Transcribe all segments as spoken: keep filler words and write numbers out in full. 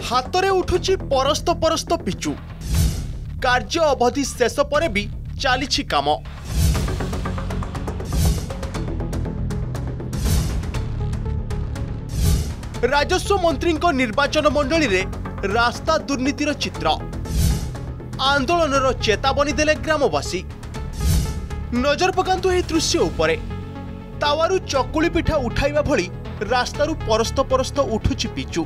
हातरे उठुची परस्त परस्त पिचु कार्य अवधि शेष पर भी चली काम। राजस्व मंत्री निर्वाचन मंडली रे रास्ता दुर्नीतिर चित्र आंदोलन चेतावनी देले ग्रामवासी। नजर पकांतु एही दृश्य उपरे तावारू चकुली पिठा उठाइबा भली रास्तारू परस्त परस्त उठुची पिचु।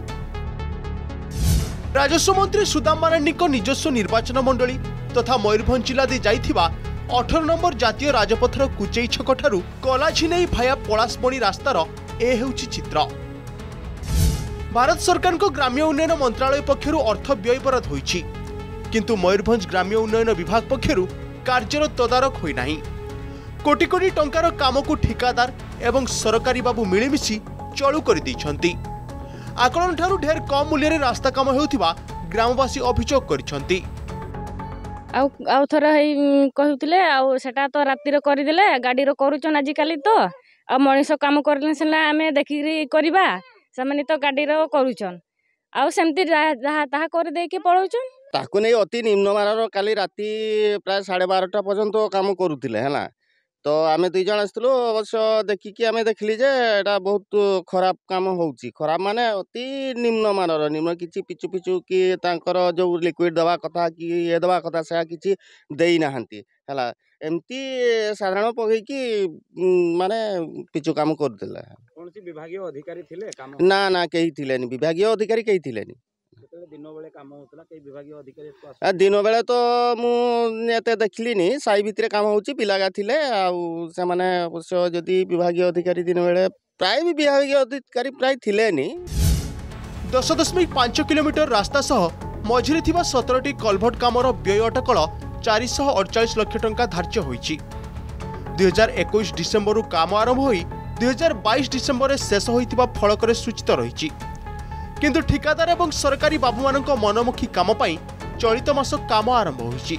राजस्व मंत्री सुदाम मारांडी निजस्व निर्वाचन मंडली तथा मयूरभंज जिला दे जाइथिबा अठारह नंबर जातीय राजपथर कुचेई छक ठारू कलाझिनेई भाया पलासमणी रास्तार ए हेउची चित्र। भारत सरकार को ग्राम्य उन्नयन मंत्रालय पक्षरु अर्थ व्यय बराद होईछि, किंतु मयूरभंज ग्राम्य उन्नयन विभाग पक्षरु कार्यर तदारक होई नाही। कोटी कोटी टंकार काम को ठिकादार एवं सरकारी बाबू मिलिमिशि चलू कर दैछंती। आकलन ठारू ढेर कम मूल्य रे रास्ता काम हेउथिबा ग्रामवासी अभियोग करिसंती। आउ आउ थर हेई कहुतिले आउ सेटा तो राती रे करि देले गाडी रो करूचन आज काली तो आ मनीष काम करले सेला हमें देखि करबा सेमाने तो गाडी रो करूचन आउ सेमती जहा ताहा कर दे के पळौचन ताकू नै अति निम्नमानर काली राती प्राय साढ़े बारटा पर्यंत काम करुथिले हैला। तो आम दुई जन आसलु अवश्य देखिकी आम देखली जे एटा बहुत खराब काम होउची। खराब माने अति निम्नमानर निम्न किछि पिचु पिचु कि तांकर जो लिक्विड दवा कथा कि ये दवा कथा से किछि देई नाहंती हैला। एमती साधारण पगई कि माने पिचु काम कर देला। कोनसी विभागीय अधिकारी थिले काम ना ना केही थिलेनी विभागीय अधिकारी केही थिलेनी। दिन बेले काम होतला के विभागीय अधिकारी दिन बेले तो मुझे देखली साई भितर काम होची पिलागा थिले आउ से माने अवश्य जदि विभागीय अधिकारी दिन बेले प्राय भी विभागीय अधिकारी प्राय थिले नी। दस दशमिक पांच किलोमीटर रास्ता सह मझिरे थिबा सत्रह टी कलभट कामर व्यय अटकल चार सौ अड़चाश लाख टंका धार्य होईची। दुई हजार इक्कीस डिसेम्बर काम आरंभ होई दुई हजार बाईस डिसेम्बर शेष होइतिबा फलकरे सूचित रहिची, किंतु ठिकादार एवं सरकारी बाबू मानक मनमुखी काम पाई चलित मास काम आरंभ होईची।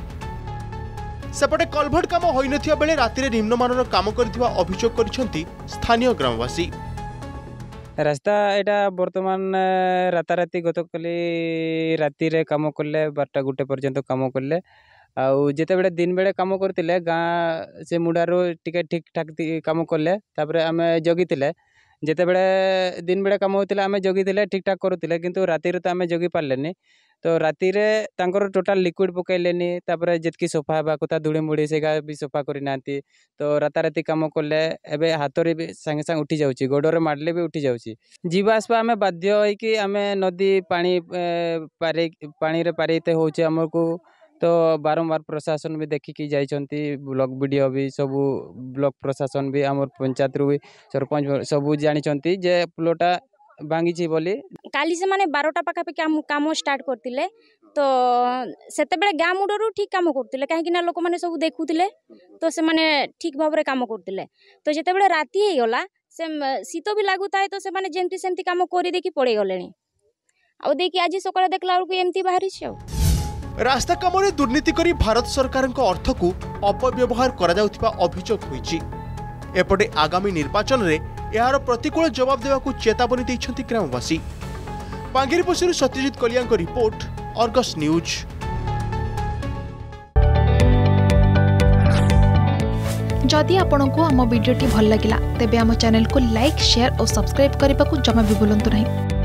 सेपटे कलभट काम होई नथिया बेले राति रे निम्नमानर काम करथिबा अभियोग करिसंती स्थानीय ग्रामवासी। रास्ता एटा वर्तमान राताराती गतकाली राति रे काम करले बारटा गुटे पर्यंत काम करले आउ जेते बेले दिन बेले काम करतिले गाँ से मुडारो टिके ठीक ठाक काम करले तापरे आमे जगितिले जेते बेले दिन बेले काम होतिले आमे जगितिले ठीक ठाक करूतिले किंतु राति रे तो आमे जगी पारलेनी। तो राति रे तांकर टोटाल लिक्विड पकैलेनी तापरे जेतकी सफा हेबा कथा धूड़ी मुड़ी सेगा भी सफा करि नांती। तो राताराती काम करले एबे हातरे भी संगे संग उठी जाउची गोडरे मारले भी उठी जाउची। जीवा आसपा आमे बाध्य होई कि आमे नदी पानी पारे पानी रे पारिते होउची हमको। तो बारंबार प्रशासन भी देखिकी जाइछंती ब्लॉक वीडियो भी सबू ब्लॉक प्रशासन भी आम पंचायत रू भी सरपंच सबू जानिछंती जे पुलटा भांगी बोली। काली से माने बारटा पाखापाखि काम काम स्टार्ट करतिले तो सेते बेले गाँ मुडरू ठीक काम करतिले काहेकि ना लोक माने सब देखुतिले तो से माने ठीक भाव रे काम करतिले। तो जेते बेले राती हे गला से शीत भी लागुताय तो से माने जेमती सेमती काम करि देखि पड़े गलेनी आ देखि आज सकाळे देखला को एमती बाहरी छ। रास्ता कामरे दुर्नीति करी भारत सरकार अर्थ को अपव्यवहार करा जाउथिबा अभियोग होईछि। एपटे आगामी निर्वाचन रे यार प्रतिकूल जवाब देवा को चेतावनी दैछंती ग्रामवासी। पांगिरीपोषिरु सत्यजित कलियाଙ୍କ रिपोर्ट अर्गस न्यूज। जदि आपंक आम भिडी भल लगा तेब आम चैनल को लाइक शेयर और सब्सक्राइब करने को जमा भी भूलु नहीं।